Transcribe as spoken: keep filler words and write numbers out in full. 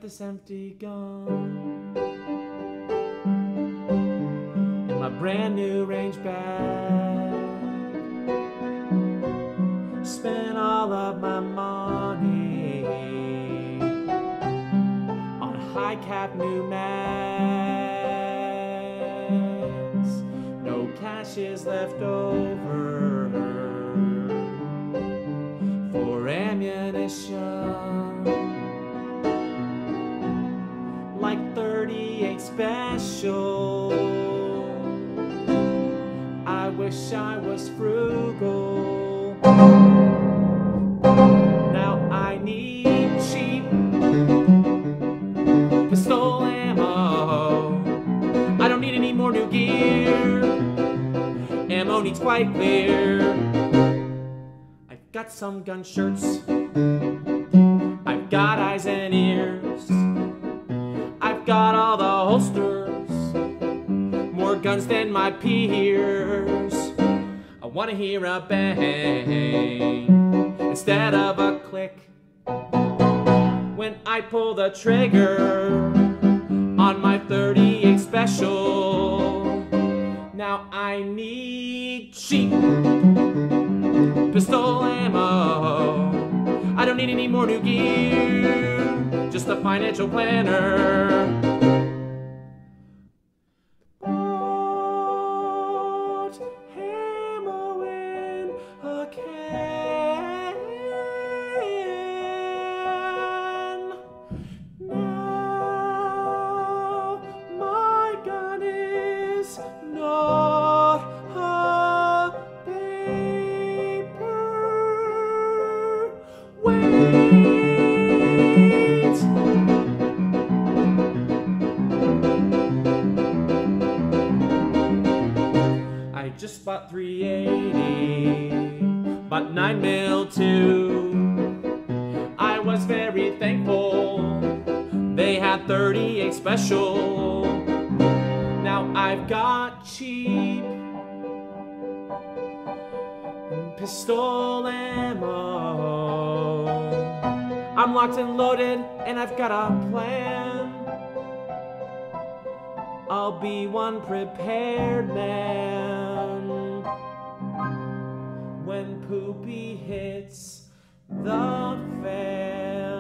this empty gun in my brand new range bag. Spent all of my money on high cap new mags. No cash is left over for ammunition. Like thirty-eight special, I wish I was frugal. Now I need cheap pistol ammo. I don't need any more new gear. Ammo needs quite clear. I've got some gun shirts, I've got eyes and ears, I've got all the holsters, more guns than my peers. I wanna hear a bang instead of a click when I pull the trigger on my thirty-eight special. Now I need cheap pistol ammo. I don't need any more new gear, just a financial planner. Put ammo in a can. Now my gun is not a paper weight. I just bought three eighty, bought nine mil too. I was very thankful they had thirty-eight special. Now I've got cheap pistol ammo. I'm locked and loaded and I've got a plan. I'll be one prepared man when poopie hits the fan.